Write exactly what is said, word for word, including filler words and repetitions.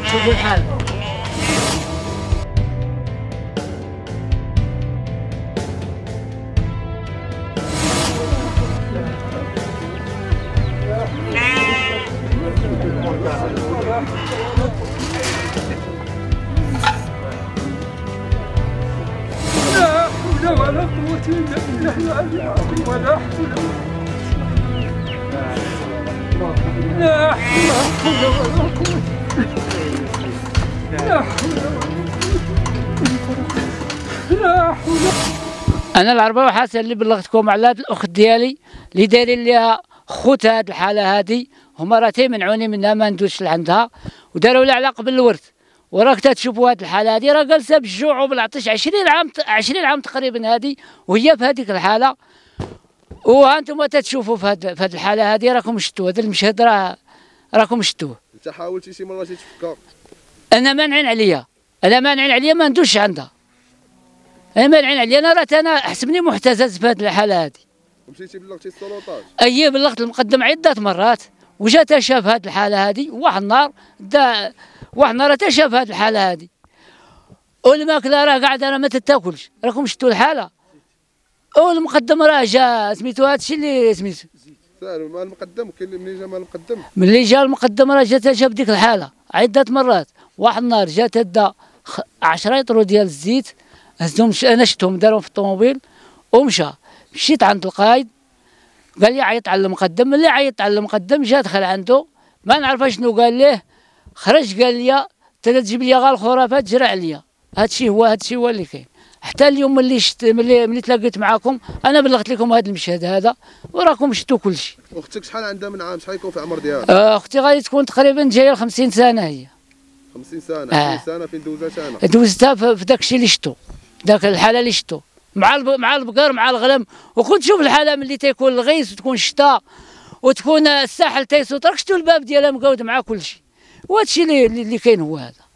شوفوا الحال. لا حول ولا قوة إلا بالله العلي العظيم ولا حول لا حول ولا قوة لا حول لا حول. أنا العرباوي حسن اللي بلغتكم على هاد الأخت ديالي اللي دايرين ليها خوت هاد الحالة هادي، هما راه تيمنعوني منها ما ندوزش لعندها وداروا لها علاقة بالورث، وراك تشوفوا هاد الحالة هادي راه جالسة بالجوع وبالعطش عشرين عام عشرين عام تقريبا هادي وهي في هاديك الحالة. وها انتم تتشوفوا في هاد في هاد الحالة هادي راكم شفتوا هذا المشهد راه راكم شفتوه. انت حاولتي شي مرة تفكر؟ أنا مانعين عليا، أنا مانعين عليا ما ندوزش عندها. أنا مانعين عليا، أنا راه أنا حسبني محتجز في هاد الحالة هادي. مشيتي بلغتي السلطات؟ أييه بلغت المقدم عدة مرات وجا شاف هاد الحالة هادي، واحد النهار دا واحد النهار تا شاف هاد الحالة هادي. والماكلة راه قاعدة راه ما تتاكلش، راكم شفتوا الحالة. والمقدم راه جا سميتو هادشي اللي سميتو. سالوا مع المقدم، كاين ملي جا مع المقدم؟ ملي جا المقدم راه جا شاف ديك الحالة عدة مرات، واحد النهار جا تدا عشرة يطرو ديال الزيت هزهم، أنا شفتهم دارهم في الطوموبيل ومشى. مشيت عند القايد قال لي عيط على المقدم، ملي عيطت على المقدم جا دخل عنده ما نعرف شنو قال ليه، خرج قال لي تجيب لي غير الخرافات جرى عليا. هادشي هو هادشي هو اللي كاين. حتى اليوم ملي شت ملي ملي تلاقيت معاكم انا بلغت لكم هذا المشهد هذا وراكم شفتوا كل شيء. اختك شحال عندها من عام؟ شحال يكون في العمر ديالها؟ آه اختي غادي تكون تقريبا جايه ل خمسين سنه هي. خمسين سنه؟ آه. خمسين سنه فين دوزتها انا؟ دوزتها في داك الشيء اللي شفتو، داك الحاله اللي شفتو مع الب... مع البقر مع الغنم. وكنت شوف الحاله ملي تيكون الغيث وتكون الشتاء وتكون الساحل تيسوط، راك شفتوا الباب ديالها مقود مع كل شيء. وهذا الشيء اللي اللي كاين هو هذا.